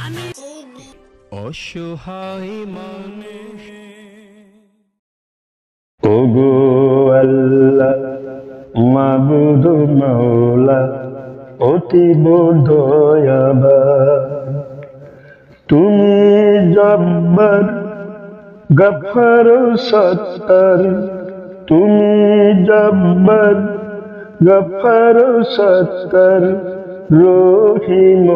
অসহায় মানুষ ওগো আল্লাহ মাবুদ মাওলা অতীব দয়াবান, তুমি জব্বার গফর সত্তর, তুমি জব্বার গফর সত্তর, রহিম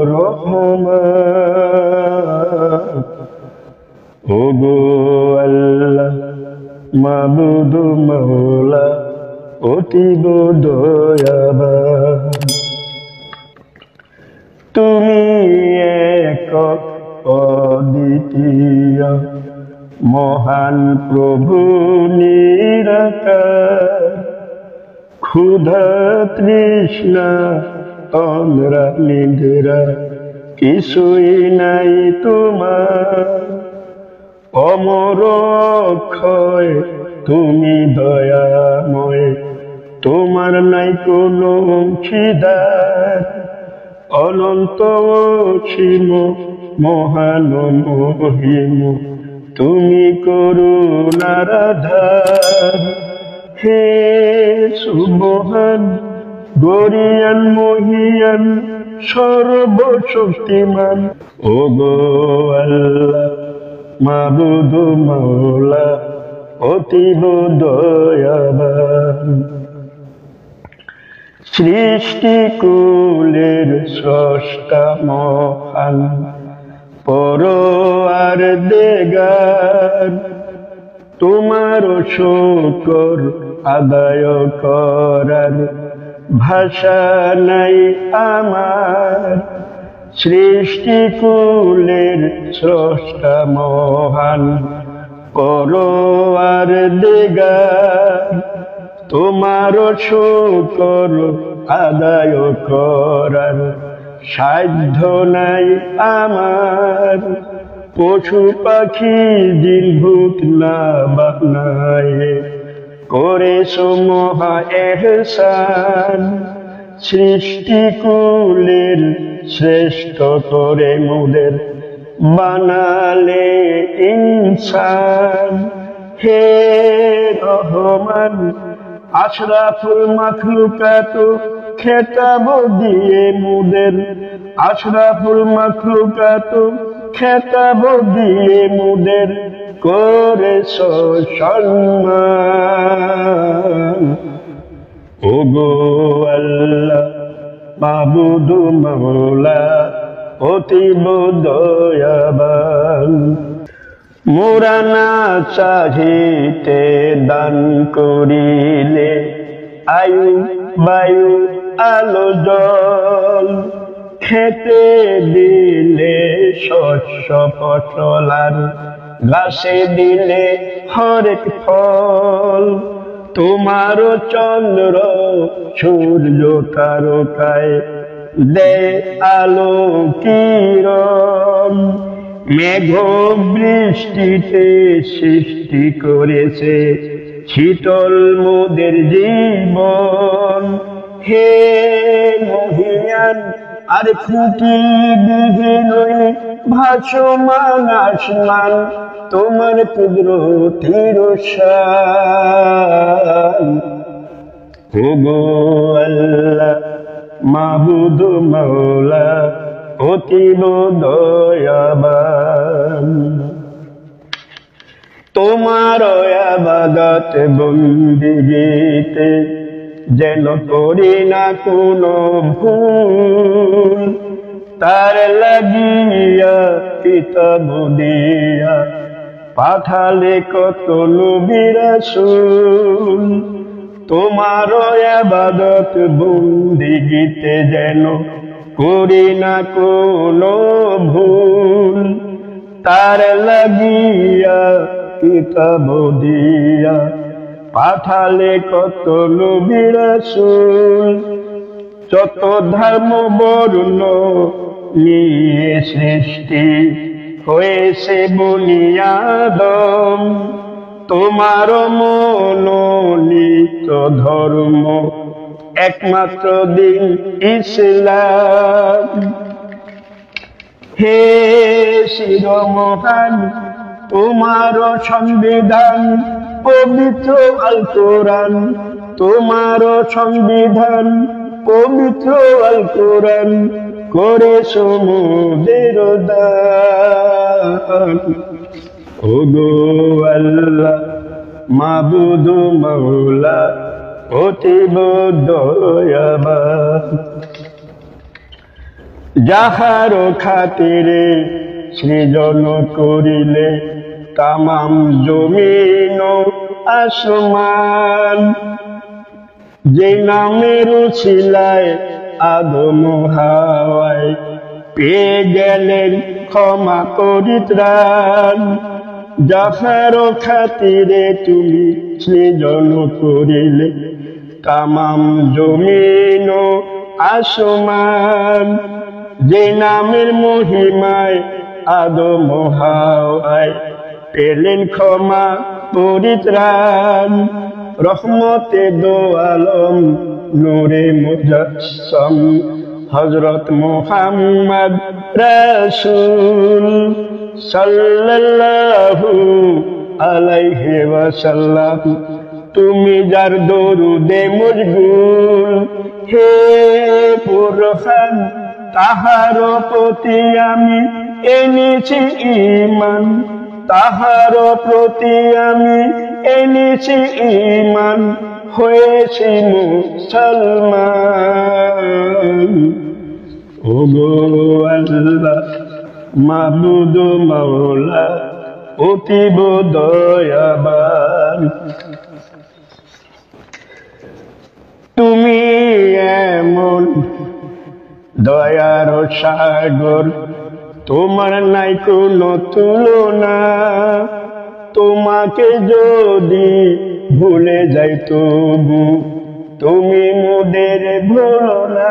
রহমান। ওগো আল্লাহ মাবুদ মাওলা অতীব দয়াবান, তুমি একক অদ্বিতীয় মহান প্রভু নিরাকার, ক্ষুধা তৃষ্ণা তন্দ্রা নিদ্রা কিছুই নাই তোমার, অমর অক্ষয় তুমি দয়াময়, তোমার নাই কোনো অংশীদার, অনন্ত অসীম মহান মহিম তুমি করুণার আধার। হে সুবহান গরিয়ান মহিয়ান সর্বশক্তিমান, ওগো আল্লাহ মাবুদ মাওলা অতীব দয়াবান। সৃষ্টি কুলের স্রষ্টা মহান পরওয়ার দেগার, তোমার শুকর আদায় করার ভাষা নাই আমার, সৃষ্টি কুলের স্রষ্টা মহান পরওয়ার দেগার, তোমার শুকর আদায় করার সাধ্য নাই আমার, পশু পাখি জিনভূত না বানায় করেছো মহা এহসান, সৃষ্টি কুলের শ্রেষ্ঠ করে মোদের বানালে ইনসান। হে রহমান আশরাফুল মাখলুকাত খেতাব দিয়ে মোদের, আশরাফুল মাখলুকাত খেতাব দিয়ে মোদের করেছো সম্মান। ওগো আল্লাহ মাবুদ মাওলা অতীব দয়াবান, মোরা না চাহিতে দান করিলে আয়ু বায়ু আলো জল, খেতে দিলে শস্য ফসল আর গাছে দিলে হরেক ফল, তোমার চন্দ্র সূর্য তারকায় দে আলো কিরণ, মেঘ বৃষ্টিতে সৃষ্টি করেছে শীতল মোদের জীবন। হে মহিয়ান আর খুঁটি বিহীন ভাসমান আসমান, তোমার কুদরতের শান। ওগো আল্লাহ মাবুদ মাওলা অতীব দয়াবান, তোমার ইবাদত বন্দেগীতে যেন করি না কোনো ভুল, তার লাগিয়া কিতাব দিয়া পাঠালে কত নবী রাসূল, তোমার ইবাদত বন্দেগীতে যেন করি না কোনো ভুল, তার লাগিয়া কিতাব দিয়া পাঠালে কত নবী রাসূল, যত ধর্ম বর্ণ নিয়ে সৃষ্টি হয়েছে বনি আদম, তোমার মনোনীত ধর্ম একমাত্র দিন ইসলাম। হে শিরোমহান তোমার সংবিধান পবিত্র আল কোরআন, তোমার সংবিধান পবিত্র আল কোরআন করে সমুদ্রের দান। ওগো আল্লাহ মাবুদ মাওলা অতীব দয়াবান, যাহার খাতিরে সৃজন করিলে তামাম জমিন আসমান, যে নামের উছিলায় আদম হাওয়ায় পেয়ে গেলেন ক্ষমা পরিত্রাণ, যাহার খাতিরে তুমি সৃজন করিলে তামাম জমিন আসমান, যে নামের মহিমায় আদম হাওয়ায় পেলেন ক্ষমা পরিত্রাণ, রহমতে দো আলম নূরে মুজাসসাম হযরত মুহাম্মদ রাসূল সাল্লাল্লাহু আলাইহি ওয়াসাল্লাম, তুমি যার দরুদে মশগুল, হে বুরহান তাহার প্রতি আমি এনেছি ঈমান, তাহার প্রতি আমি এনেছি ঈমান, হয়েছি মুসলমান। ওগো আল্লাহ মাবুদ মাওলা অতীব দয়াবান, তুমি এমন দয়ার সাগর তোমার নাই কোনো তুলনা, তোমাকে যদি ভুলে যাই তবু তুমি মোদের ভুলো না,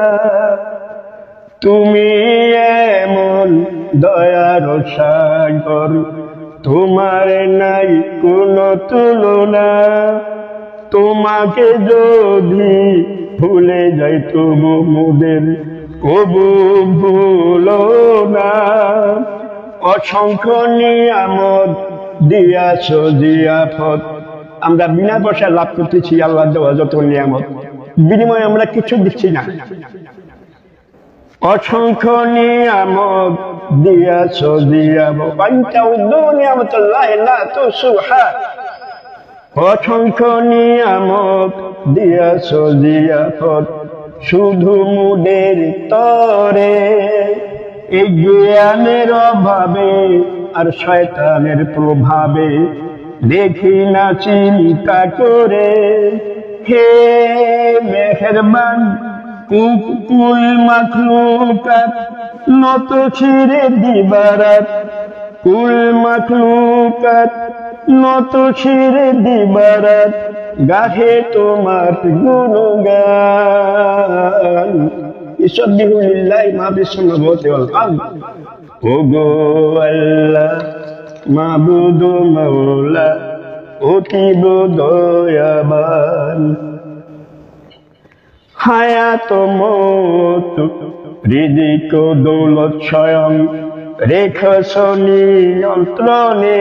তুমি এমন দয়ার সাগর তোমার নাই কোনো তুলনা, তোমাকে যদি ভুলে যাই তবু মোদের কবু ভুলো না। অসংখ্য নিয়ামত দিয়াছ জিয়াফত, আমরা বিনা পয়সা লাভ করতেছি আল্লাহ দেওয়া যত নিয়ামত, বিনিময়ে আমরা কিছু দিচ্ছি না। অসংখ্য নিয়ামত দিয়াছ জিয়াফত, অসংখ্য নিয়ামত দিয়াছ জিয়াফত, শুধু মুদের তরে এই জ্ঞানের অভাবে আর শয়তানের প্রভাবে দেখি না চিন্তা করে। হে মেহেরবান কুল মাখলুকাত নত ছিঁড়ে দিবারাত, কুল মাখলুকাত নত ছিঁড়ে দিবারাত গাহে তোমার গুণগান। ইসব্বিহু লিল্লাহি মা ফিস সামাওয়াতি ওয়াল আরদ। ওগো আল্লাহ মাবুদ মাওলা অতীব দয়াবান, হায়াত মত রিজিক দৌলত স্বয়ং রেখেছ নিয়ন্ত্রণে,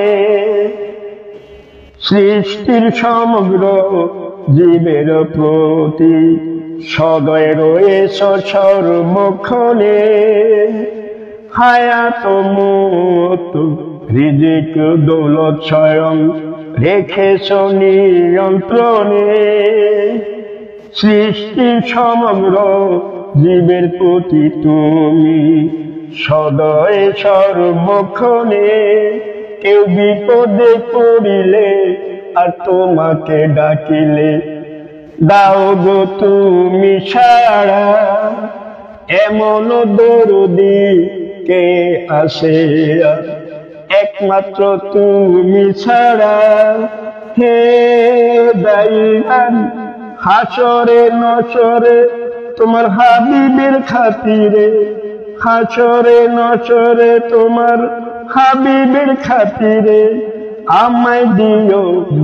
সৃষ্টির সমগ্র জীবের প্রতি সদয় রয়েছ সর্বক্ষণে। হায়াত মত রিজিক দৌলত স্বয়ং রেখেছ নিয়ন্ত্রণে, সৃষ্টির সমগ্র জীবের প্রতি তুমি সদয় সর্বক্ষণে। কেউ বিপদে পড়িলে আর তোমাকে ডাকিলে দাও গো তুমি সাড়া, এমন দরদি কে আসে একমাত্র তুমি ছাড়া। হে দাইয়ান হাসরে নসরে তোমার হাবিবের খাতিরে, হাসরে নসরে তোমার হাবিবের খাতিরে আমায় দিও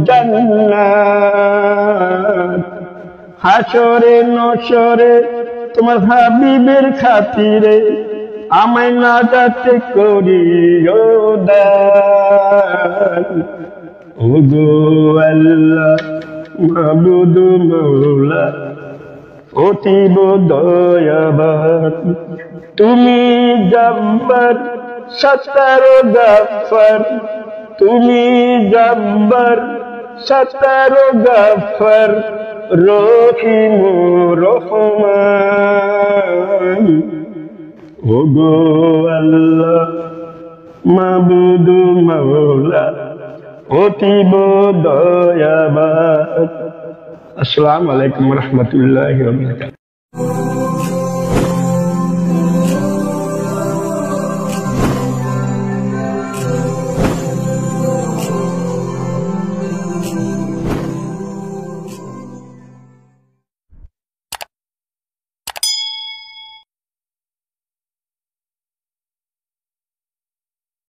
জান্নাত। হাসরে নসরে তোমার হাবিবের খাতিরে আমায় নাজাত করিও দান ওগো আল্লাহ মাবুদ মৌলা অতীব দয়াবান তুমি জব্বার সত্তার গফফার তুমি জব্বার সত্তার গফফার রহিম রহমান ওগো আল্লাহ মাবুদ মৌলা অতীব দয়াবান। আসসালামু আলাইকুম ওয়া রাহমাতুল্লাহি ওয়া বারাকাতুহু।